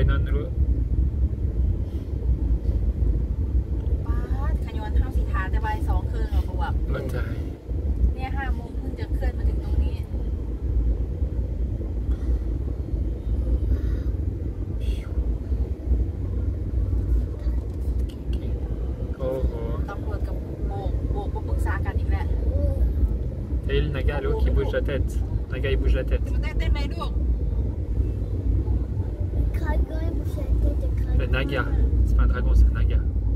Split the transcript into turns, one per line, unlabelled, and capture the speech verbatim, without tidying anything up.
นั่นรู้
ป้าขยอนเท้าสีทาแต่ใบสองเครื่องเราบอก
เข้าใจ
เนี่ยห้าโมงเพิ่งจะเคลื่อนมาถึงตรงนี้
โอ้โห
ตำรวจกับโบกโบกก็ปรึกษากันอีกแล้ว
Et le naga l'autre qui bouge la tête. Le naga il bouge la tête.
เต้นเต้นไหมลูก
Le naga, c'est pas un dragon, c'est un naga.